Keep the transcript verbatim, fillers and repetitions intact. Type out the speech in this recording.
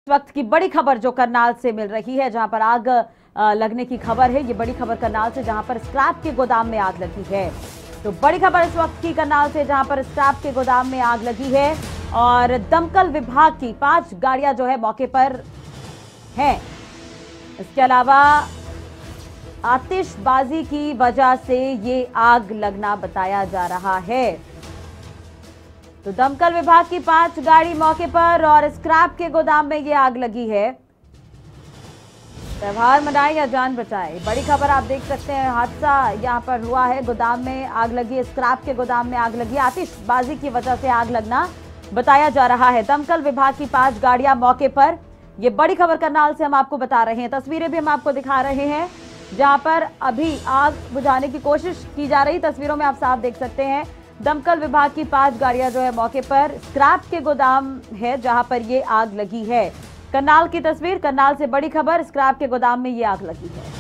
वक्त की बड़ी खबर जो करनाल से मिल रही है, जहां पर आग लगने की खबर है। ये बड़ी खबर करनाल से, जहां पर स्क्रैप के गोदाम में आग लगी है। तो बड़ी खबर इस वक्त की करनाल से, जहां पर स्क्रैप के गोदाम में आग लगी है और दमकल विभाग की पांच गाड़ियां जो है मौके पर हैं। इसके अलावा आतिशबाजी की वजह से ये आग लगना बताया जा रहा है। तो दमकल विभाग की पांच गाड़ी मौके पर और स्क्रैप के गोदाम में ये आग लगी है। त्योहार मनाए या जान बचाए, बड़ी खबर आप देख सकते हैं। हादसा यहां पर हुआ है, गोदाम में आग लगी, स्क्रैप के गोदाम में आग लगी। आतिशबाजी की वजह से आग लगना बताया जा रहा है। दमकल विभाग की पांच गाड़ियां मौके पर। ये बड़ी खबर करनाल से हम आपको बता रहे हैं। तस्वीरें भी हम आपको दिखा रहे हैं, जहां पर अभी आग बुझाने की कोशिश की जा रही। तस्वीरों में आप साफ देख सकते हैं, दमकल विभाग की पांच गाड़ियां जो है मौके पर। स्क्रैप के गोदाम है जहां पर ये आग लगी है। करनाल की तस्वीर, करनाल से बड़ी खबर, स्क्रैप के गोदाम में ये आग लगी है।